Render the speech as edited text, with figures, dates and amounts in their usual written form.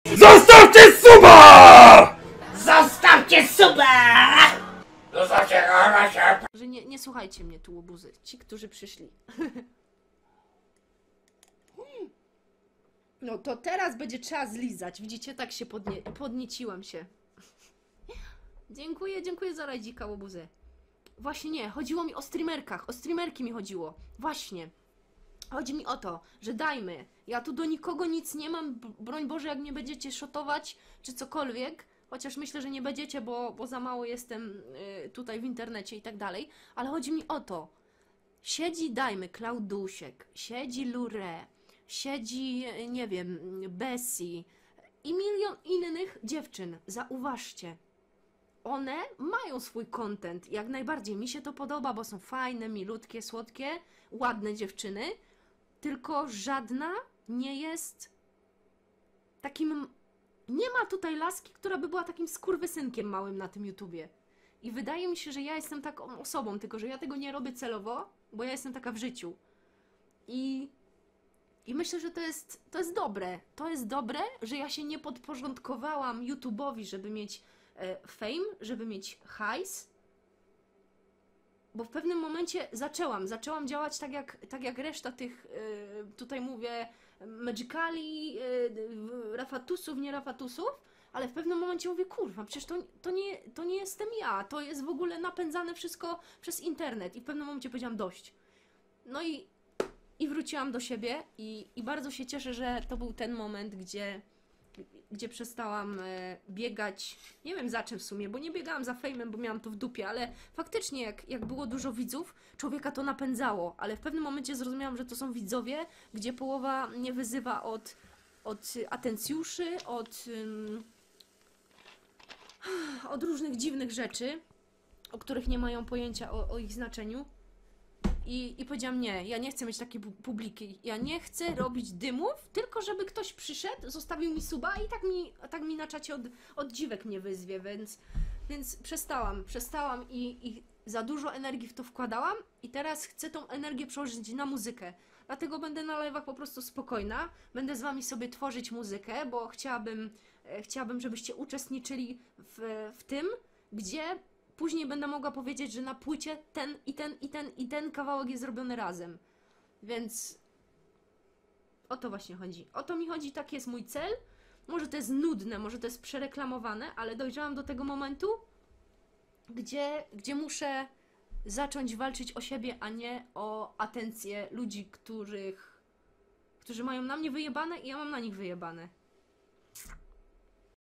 Zostawcie suba! Zostawcie suba! Że nie słuchajcie mnie tu, łobuzy. Ci, którzy przyszli. No to teraz będzie trzeba zlizać. Widzicie, tak się podnieciłam się. Dziękuję za rajdzika, łobuzy. Właśnie nie, chodziło mi o streamerkach. O streamerki mi chodziło. Właśnie. Chodzi mi o to, że dajmy. Ja tu do nikogo nic nie mam. Broń Boże, jak mnie będziecie szotować, czy cokolwiek. Chociaż myślę, że nie będziecie, bo za mało jestem tutaj w internecie i tak dalej. Ale chodzi mi o to. Siedzi, dajmy, Klaudusiek. Siedzi Lure. Siedzi, nie wiem, Bessie. I milion innych dziewczyn. Zauważcie. One mają swój content. Jak najbardziej mi się to podoba, bo są fajne, milutkie, słodkie, ładne dziewczyny. Tylko żadna nie jest takim... Nie ma tutaj laski, która by była takim skurwysynkiem małym na tym YouTubie. I wydaje mi się, że ja jestem taką osobą, tylko że ja tego nie robię celowo, bo ja jestem taka w życiu. I myślę, że to jest dobre. To jest dobre, że ja się nie podporządkowałam YouTube'owi, żeby mieć fame, żeby mieć hajs. Bo w pewnym momencie zaczęłam działać tak jak reszta tych, tutaj mówię, Magicali, Rafatusów, nie Rafatusów, ale w pewnym momencie mówię, kurwa, przecież to nie jestem ja, to jest w ogóle napędzane wszystko przez internet. I w pewnym momencie powiedziałam dość. No i wróciłam do siebie i bardzo się cieszę, że to był ten moment, gdzie przestałam biegać, nie wiem za czym w sumie, bo nie biegałam za fejmem, bo miałam to w dupie, ale faktycznie jak było dużo widzów, człowieka to napędzało, ale w pewnym momencie zrozumiałam, że to są widzowie, gdzie połowa nie wyzywa od atencjuszy, od różnych dziwnych rzeczy, o których nie mają pojęcia o ich znaczeniu. I powiedziałam, nie, ja nie chcę mieć takiej publiki, ja nie chcę robić dymów, tylko żeby ktoś przyszedł, zostawił mi suba i tak mi na czacie od dziwek mnie wyzwie, więc przestałam i za dużo energii w to wkładałam i teraz chcę tą energię przełożyć na muzykę. Dlatego będę na live'ach po prostu spokojna, będę z wami sobie tworzyć muzykę, bo chciałabym, żebyście uczestniczyli w tym, gdzie później będę mogła powiedzieć, że na płycie ten kawałek jest zrobiony razem. Więc o to właśnie chodzi. O to mi chodzi, taki jest mój cel. Może to jest nudne, może to jest przereklamowane, ale dojrzałam do tego momentu, gdzie muszę zacząć walczyć o siebie, a nie o atencję ludzi, którzy mają na mnie wyjebane i ja mam na nich wyjebane.